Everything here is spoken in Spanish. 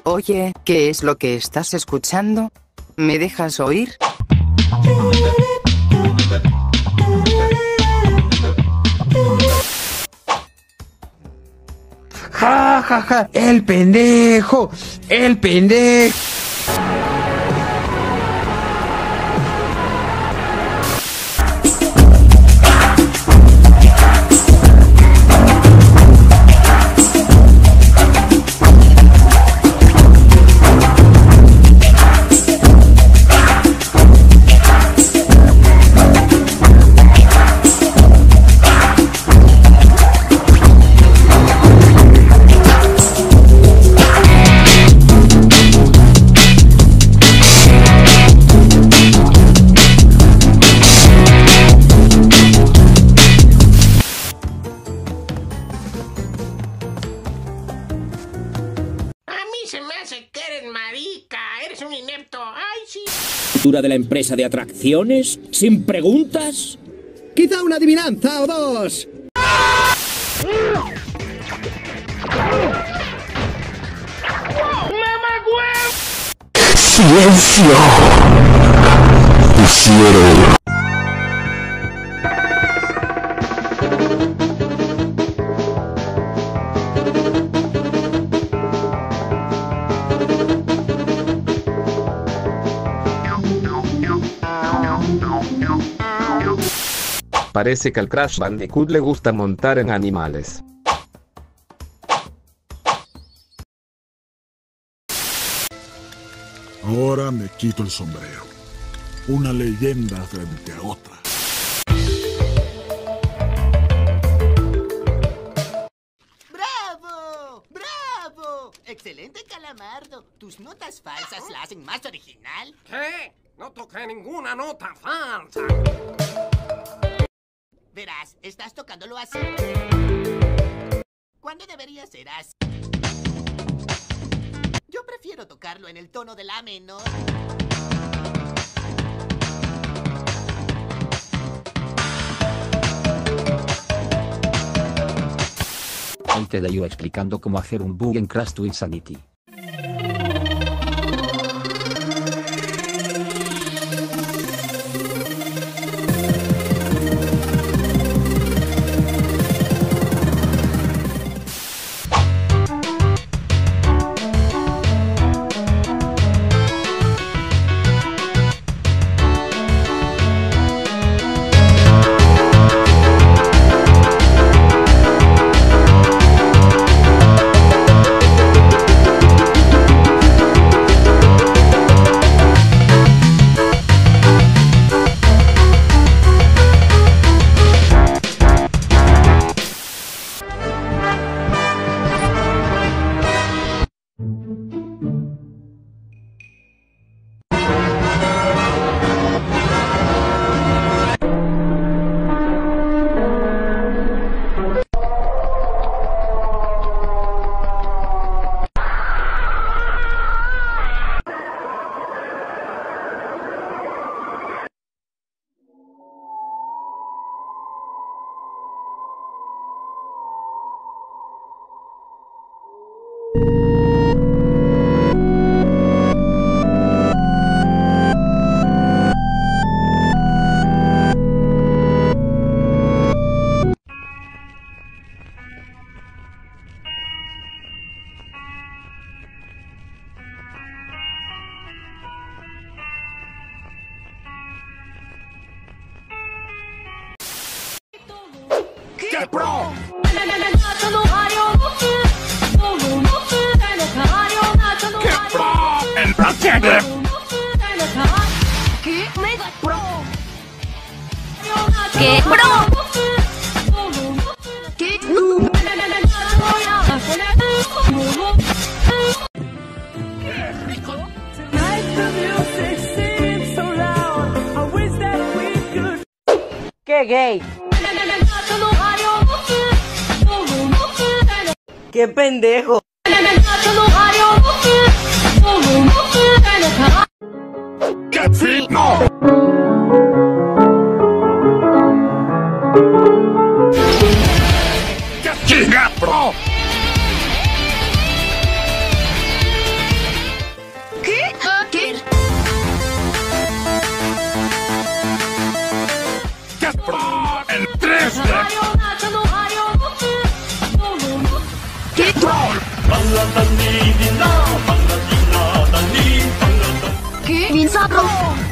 Oye, ¿qué es lo que estás escuchando? ¿Me dejas oír? Ja, ja, ja, el pendejo, el pendejo. Se me hace que eres marica, eres un inepto, ay sí. ¿Cultura de la empresa de atracciones? ¿Sin preguntas? Quizá una adivinanza o dos. ¡Silencio! Quisiera. Parece que al Crash Bandicoot le gusta montar en animales. Ahora me quito el sombrero. Una leyenda frente a otra. ¡Bravo! ¡Bravo! ¡Excelente, Calamardo! Tus notas falsas la hacen más original. ¿Qué? No toqué ninguna nota falsa. Verás, estás tocándolo así. ¿Cuándo debería ser así? Yo prefiero tocarlo en el tono de la menor. Hoy te doy yo explicando cómo hacer un bug en Crash to Insanity. ¡Qué pro! ¡Qué pro! ¡Entiende! ¡Qué mega pro! ¡Qué pro! ¡Qué ¡Qué gay! ¡Qué pendejo! ¡Qué fino! ¡Qué chinga pro! ¿Qué? ¡Bien saco!